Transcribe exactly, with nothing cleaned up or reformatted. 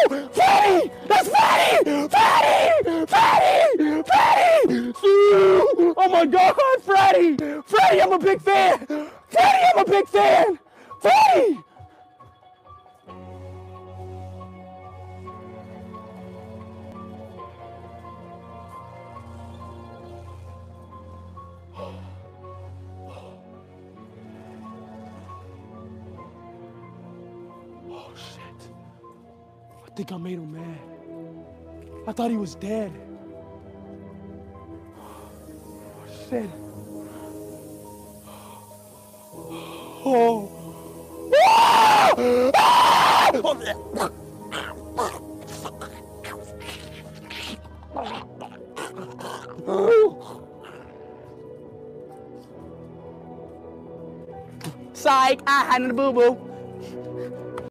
No! Freddy! That's Freddy! Freddy! Freddy! Freddy! Oh my God, Freddy! Freddy, I'm a big fan! Freddy, I'm a big fan! Freddy! Oh shit. I think I made him mad. I thought he was dead. Oh shit. Oh. Ah! Psych, I had a boo-boo.